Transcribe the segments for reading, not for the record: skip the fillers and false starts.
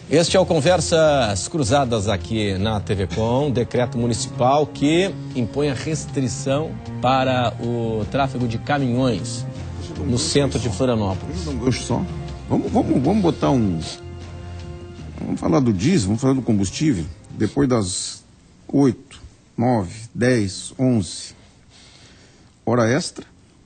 Este é o Conversas Cruzadas aqui na TV Com, decreto municipal que impõe a restrição para o tráfego de caminhões no centro de Florianópolis. Deixa eu dar um gancho só. Vamos botar um... Vamos falar do diesel, vamos falar do combustível. Depois das 8, 9, 10, 11, hora extra,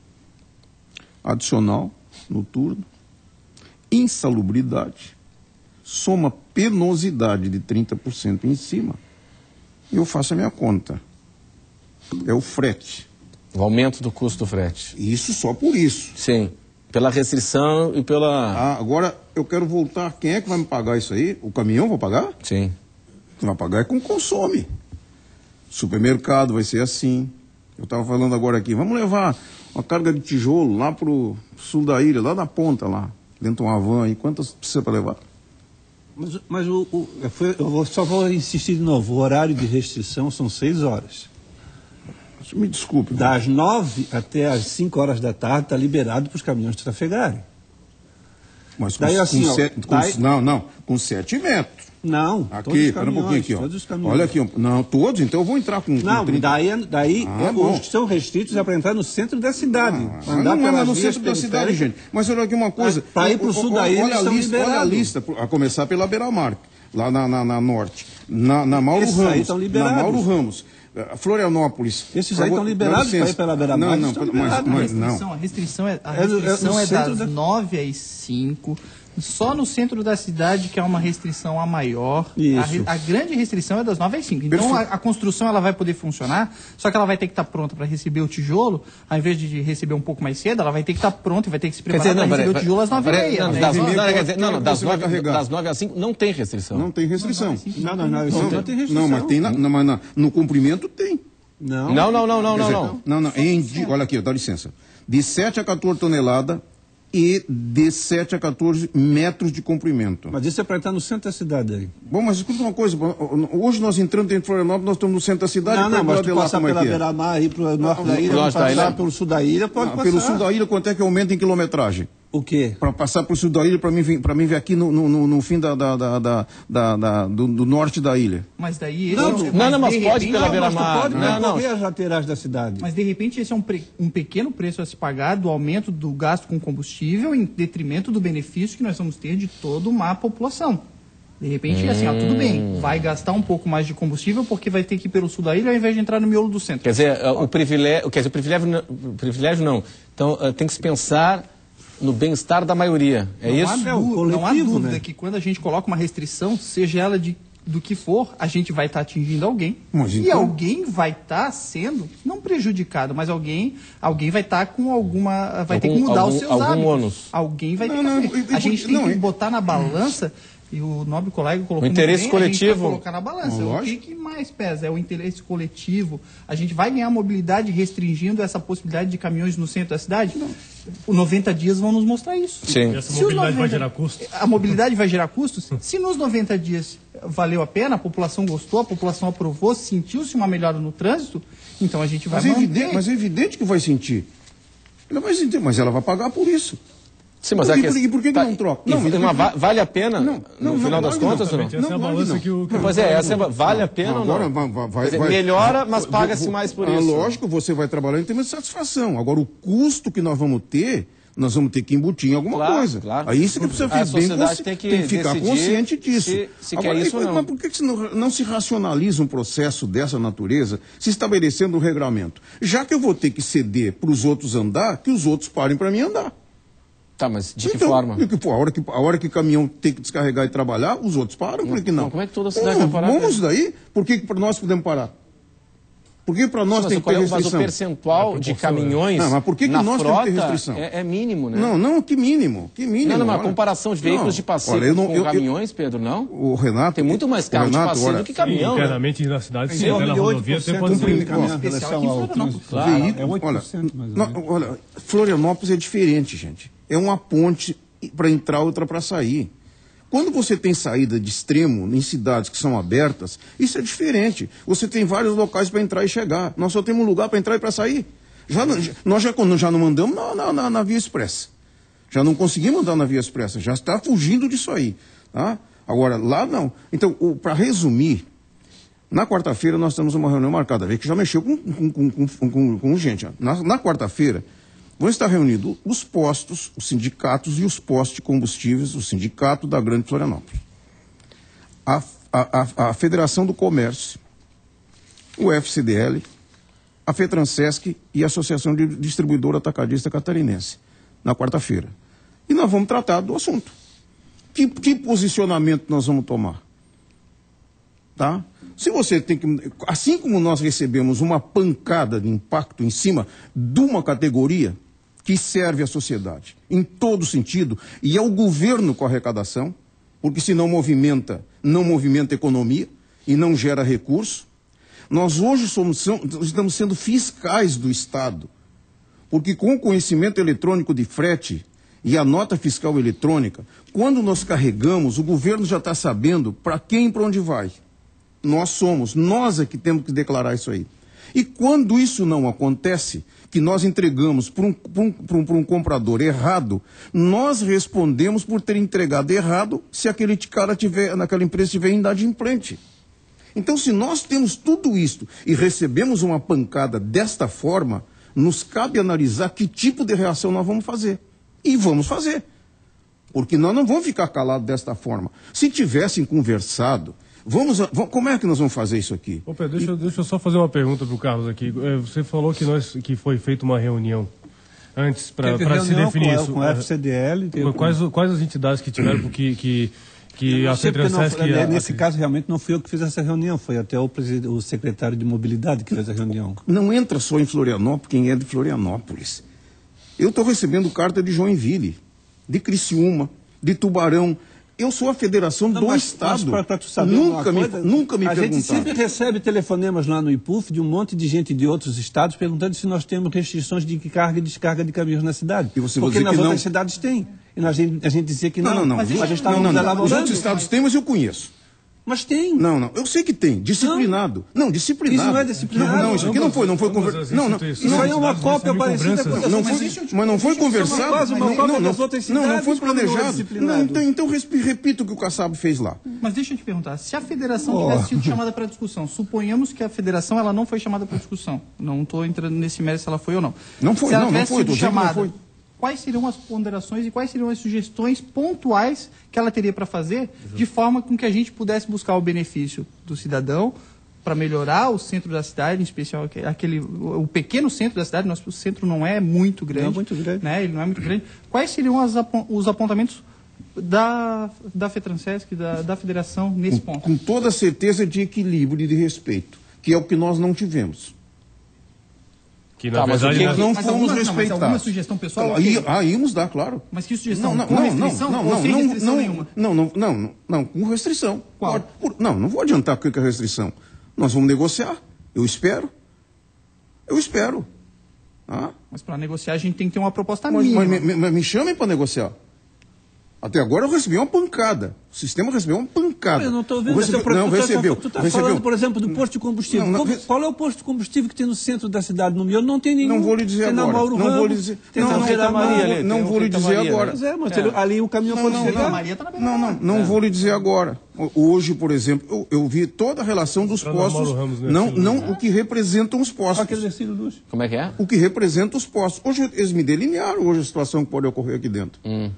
adicional, noturno, insalubridade, soma penosidade de 30% em cima, e eu faço a minha conta. É o frete. O aumento do custo do frete. Isso só por isso. Sim, pela restrição e pela... Agora, eu quero voltar. Quem é que vai me pagar isso aí? O caminhão vai pagar? Sim. Quem vai pagar é com consome. Supermercado vai ser assim. Eu estava falando agora aqui, vamos levar uma carga de tijolo lá para o sul da ilha, lá na ponta, lá, dentro de uma van aí. Quantas precisa para levar? Mas só vou insistir de novo, o horário de restrição são 6 horas. Me desculpe. Das 9 até as 5 horas da tarde está liberado para os caminhões trafegarem. Mas com, daí, assim, com 7 metros. Não, aqui, espera um pouquinho aqui, ó. Olha aqui, ó. Não, todos, então eu vou entrar com... Não, 30... daí os que são restritos é para entrar no centro da cidade. Não anda no centro da cidade, gente. Mas olha aqui uma coisa. Para ir para o sul da ilha, olha a lista, a começar pela Beira-Mar, lá na norte. Na Mauro Esses Ramos. Aí estão liberados. Na Mauro Ramos. Florianópolis. Esses aí estão liberados para ir pela Beira-Mar? A restrição é das 9 às 5. Só no centro da cidade que é uma restrição a maior. A grande restrição é das 9 às 5. Então a construção ela vai poder funcionar, só que ela vai ter que estar pronta para receber o tijolo, ao invés de receber um pouco mais cedo, ela vai ter que estar pronta e vai ter que se preparar para receber o tijolo às 9h30. Das 9 às 5 não tem restrição. Não tem restrição. Não tem restrição. Não, mas tem no cumprimento tem. Não. Olha aqui, dá licença. De 7 a 14 toneladas e de 7 a 14 metros de comprimento. Mas isso é para estar no centro da cidade aí. Bom, mas escuta uma coisa, hoje nós entrando dentro de Florianópolis, nós estamos no centro da cidade. Não, mas tu passar pela Beira-Mar, ir para o norte da ilha, passar pelo sul da ilha, pode passar. Pelo sul da ilha, quanto é que aumenta em quilometragem? O quê? Para passar para o sul da ilha, para mim vir aqui no fim do norte da ilha. Mas daí... Mas pode pela Beira-Mar. Pode percorrer as laterais da cidade. Mas de repente esse é um pequeno preço a se pagar do aumento do gasto com combustível em detrimento do benefício que nós vamos ter de toda uma população. De repente, assim, tudo bem, vai gastar um pouco mais de combustível porque vai ter que ir pelo sul da ilha ao invés de entrar no miolo do centro. Quer dizer, o privilégio não. Então tem que se pensar no bem-estar da maioria, isso? Não há dúvida que quando a gente coloca uma restrição, seja ela do que for, a gente vai estar atingindo alguém. E alguém vai estar sendo, não prejudicado, mas alguém vai estar com alguma... Vai ter que mudar os seus hábitos. Ônus. Alguém vai ter que... A gente tem que botar na balança... E o nobre colega colocou o interesse coletivo. A gente vai colocar na balança. O que mais pesa? É o interesse coletivo. A gente vai ganhar mobilidade restringindo essa possibilidade de caminhões no centro da cidade? Não. Os 90 dias vão nos mostrar isso. Sim. E essa mobilidade vai gerar custos? A mobilidade vai gerar custos? Se nos 90 dias valeu a pena, a população gostou, a população aprovou, sentiu-se uma melhora no trânsito, então a gente vai manter. Mas é evidente que vai sentir. Ela vai sentir, mas ela vai pagar por isso. Sim, mas e por que não troca? Vale a pena no final das contas ou não? Essa é a balança que o... Pois é, vale a pena ou não? Melhora, mas paga-se mais por isso. Lógico, você vai trabalhar em termos de satisfação. Agora, o custo que nós vamos ter que embutir em alguma coisa. Claro. Aí isso que precisa ver tem que ficar consciente disso. Se agora, quer isso ou não. Mas por que não se racionaliza um processo dessa natureza, se estabelecendo um regramento? Já que eu vou ter que ceder para os outros andar, que os outros parem para mim andar. Tá, mas de que forma? A hora que o caminhão tem que descarregar e trabalhar, os outros param, por que não? Como é que toda a cidade vai parar? Vamos daí? Por que para nós podemos parar? Por que para nós tem que ter restrição? Mas o percentual de caminhões mas por que nós temos que ter restrição? É mínimo, né? Que mínimo? Não, mas a comparação de veículos de passeio com caminhões, Pedro, não? O Renato... Tem muito mais carro de passeio do que caminhão, né? Internamente na cidade, sim, até na rodovia, tem pode ser... Olha, Florianópolis é diferente, gente. É uma ponte para entrar, outra para sair. Quando você tem saída de extremo em cidades que são abertas, isso é diferente. Você tem vários locais para entrar e chegar. Nós só temos um lugar para entrar e para sair. Nós já não mandamos na Via Expressa. Já não conseguimos andar na Via Expressa. Já está fugindo disso aí. Tá? Agora, lá não. Então, para resumir, na quarta-feira nós temos uma reunião marcada, que já mexeu com gente. Na quarta-feira, vão estar reunidos os postos, os sindicatos e os postos de combustíveis, o sindicato da Grande Florianópolis. A Federação do Comércio, o FCDL, a FETRANSESC e a Associação de Distribuidora Atacadista Catarinense, na quarta-feira. E nós vamos tratar do assunto. Que posicionamento nós vamos tomar? Tá? Se você tem que... Assim como nós recebemos uma pancada de impacto em cima de uma categoria que serve à sociedade, em todo sentido, e é o governo com a arrecadação, porque se não movimenta economia e não gera recurso, nós hoje estamos sendo fiscais do Estado, porque com o conhecimento eletrônico de frete e a nota fiscal eletrônica, quando nós carregamos, o governo já está sabendo para quem e para onde vai. Nós é que temos que declarar isso aí. E quando isso não acontece, que nós entregamos para um comprador errado, nós respondemos por ter entregado errado se aquele cara naquela empresa tiver inadimplente. Então, se nós temos tudo isso e recebemos uma pancada desta forma, nos cabe analisar que tipo de reação nós vamos fazer. E vamos fazer. Porque nós não vamos ficar calados desta forma. Se tivessem conversado, como é que nós vamos fazer isso aqui? Ô Pedro, deixa eu só fazer uma pergunta para o Carlos aqui. Você falou que foi feita uma reunião antes para se definir isso. Com o FCDL. Quais as entidades que tiveram que a FETRANSESC... Nesse caso, realmente, não fui eu que fiz essa reunião, foi até o secretário de Mobilidade que fez a reunião. Não entra só em Florianópolis quem é de Florianópolis. Eu estou recebendo carta de Joinville, de Criciúma, de Tubarão. Eu sou a federação do Estado. Mas para tu saber nunca me perguntaram. A gente sempre recebe telefonemas lá no IPUF de um monte de gente de outros estados perguntando se nós temos restrições de carga e descarga de caminhões na cidade. E você porque nas outras não... cidades tem. E a gente dizia que não. Não. Mas a gente estava elaborando. Os outros estados têm, mas eu conheço. Mas tem. Não. Eu sei que tem. Disciplinado. Não, disciplinado. Isso não é disciplinado. Não, isso aqui não foi conversado. Não. Isso aí é uma cópia parecida com mas não foi conversado. Quase uma cópia das outras cidades. Não foi planejado. Então repito o que o Kassab fez lá. Mas deixa eu te perguntar. Se a federação tivesse sido chamada para discussão, suponhamos que a federação ela não foi chamada para discussão. Não estou entrando nesse mérito se ela foi ou não. Não foi, se ela não foi. Sido chamada, quais seriam as ponderações e quais seriam as sugestões pontuais que ela teria para fazer, de forma com que a gente pudesse buscar o benefício do cidadão para melhorar o centro da cidade, em especial o pequeno centro da cidade. Nosso centro não é muito grande. Não é muito grande. Né? Ele não é muito grande. Quais seriam os apontamentos da FETRANSESC, da federação, nesse ponto? Com toda a certeza de equilíbrio e de respeito, que é o que nós não tivemos. Que na verdade nós não fomos respeitados. Alguma sugestão pessoal? Íamos dar, claro. Mas que sugestão? Com restrição ou sem restrição nenhuma? Não, com restrição. Qual? Não vou adiantar o que é restrição. Nós vamos negociar. Eu espero. Mas para negociar a gente tem que ter uma proposta mínima. Mas me chamem para negociar. Até agora eu recebi uma pancada. O sistema recebeu uma pancada. Eu não estou vendo. Recebeu. Tu está falando, por exemplo, do posto de combustível. Qual é o posto de combustível que tem no centro da cidade? No meu não tem nenhum. Não vou lhe dizer agora. Não vou lhe dizer. Não vou lhe dizer agora. Mas ali o caminhão pode chegar. Não vou lhe dizer agora. Hoje, por exemplo, eu vi toda a relação dos postos. Não o que representam os postos. Como é que é? O que representa os postos. Hoje eles me delinearam hoje a situação que pode ocorrer aqui dentro.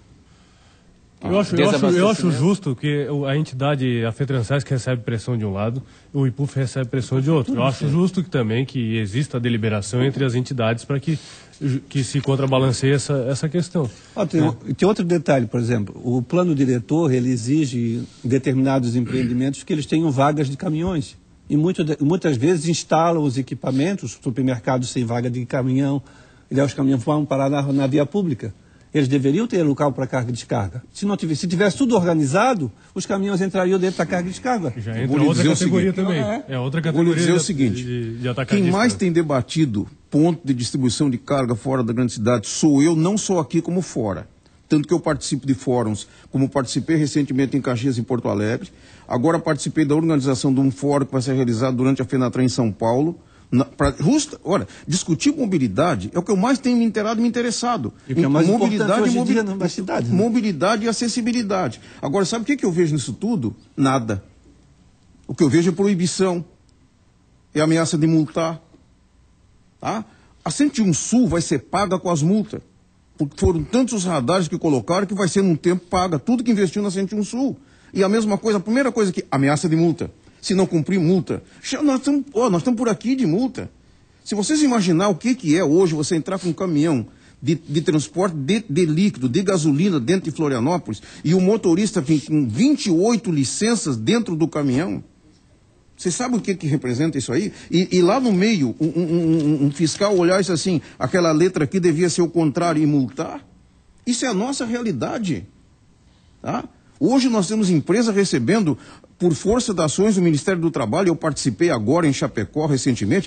Eu acho justo que a entidade, a FETRANSESC, recebe pressão de um lado, o IPUF recebe pressão de outro. Eu acho justo também que exista deliberação entre as entidades para que se contrabalanceie essa questão. Tem outro detalhe, por exemplo, o plano diretor ele exige em determinados empreendimentos que eles tenham vagas de caminhões. E muitas vezes instalam os equipamentos, supermercados sem vaga de caminhão, e aí os caminhões vão parar na via pública. Eles deveriam ter local para carga e descarga. Se tivesse tudo organizado, os caminhões entrariam dentro da carga e descarga. Já entra outra categoria também. É outra categoria. Vou lhe dizer o seguinte, quem mais tem debatido ponto de distribuição de carga fora da grande cidade sou eu, não só aqui como fora. Tanto que eu participo de fóruns, como participei recentemente em Caxias, em Porto Alegre. Agora participei da organização de um fórum que vai ser realizado durante a FENATRAN em São Paulo, Olha, discutir mobilidade é o que eu mais tenho me interessado. E o que é mais mobilidade hoje em dia na cidade, né? Mobilidade e acessibilidade. Agora, sabe o que eu vejo nisso tudo? Nada. O que eu vejo é proibição, é ameaça de multar. Tá? A 101 Sul vai ser paga com as multas. Porque foram tantos os radares que colocaram que vai ser num tempo paga. Tudo que investiu na 101 Sul. E a mesma coisa, a primeira coisa que... Ameaça de multa. Se não cumprir, multa. Nós estamos por aqui de multa. Se vocês imaginar o que é hoje você entrar com um caminhão de transporte de líquido, de gasolina dentro de Florianópolis e o motorista vem com 28 licenças dentro do caminhão... Vocês sabem o que representa isso aí? E lá no meio, um fiscal olhar isso assim, aquela letra aqui devia ser o contrário e multar? Isso é a nossa realidade. Tá? Hoje nós temos empresa recebendo, por força das ações do Ministério do Trabalho, eu participei agora em Chapecó recentemente,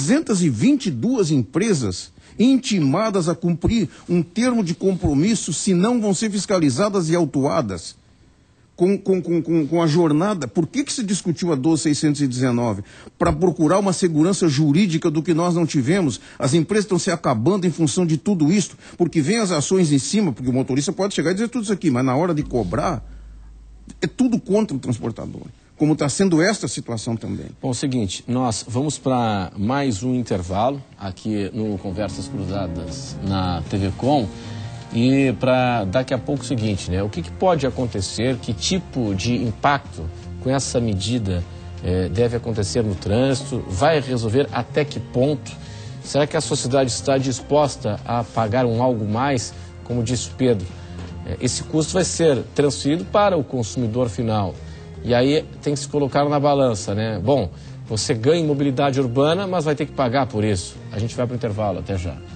322 empresas intimadas a cumprir um termo de compromisso, senão vão ser fiscalizadas e autuadas. Com a jornada, por que se discutiu a 12.619? Para procurar uma segurança jurídica do que nós não tivemos. As empresas estão se acabando em função de tudo isso, porque vem as ações em cima, porque o motorista pode chegar e dizer tudo isso aqui, mas na hora de cobrar, é tudo contra o transportador. Como está sendo esta situação também. Bom, é o seguinte, nós vamos para mais um intervalo aqui no Conversas Cruzadas na TV Com. E para daqui a pouco o seguinte, né? O que pode acontecer, que tipo de impacto com essa medida deve acontecer no trânsito, vai resolver até que ponto? Será que a sociedade está disposta a pagar algo mais? Como disse o Pedro, esse custo vai ser transferido para o consumidor final. E aí tem que se colocar na balança, né? Bom, você ganha em mobilidade urbana, mas vai ter que pagar por isso. A gente vai para o intervalo, até já.